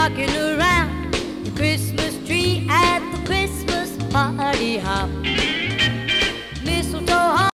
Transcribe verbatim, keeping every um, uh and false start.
rocking around the Christmas tree at the Christmas party hop.